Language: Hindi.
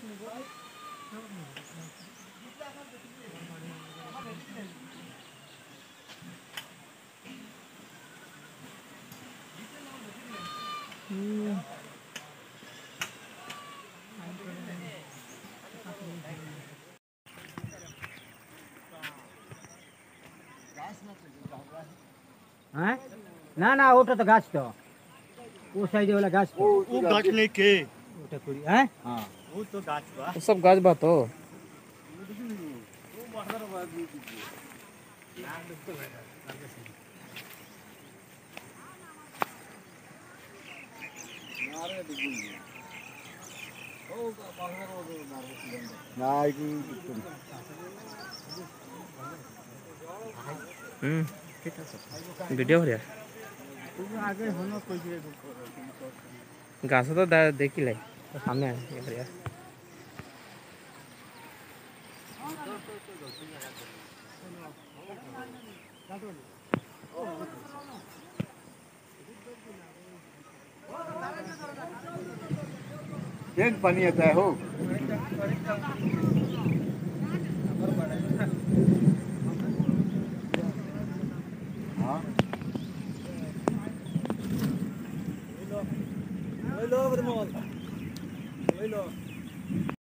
हैं ना ना ओटा तो गाछ तो वो साइड वाला गाछ तो वो गाछ नहीं के ओटा पूरी हैं हां वो तो गाछ बा सब गाछ बा तो वीडियो हो रहा आगे होना कोई घास तो देख ही ले तो सामने यार एक पानी आता है हो हाँ ले लो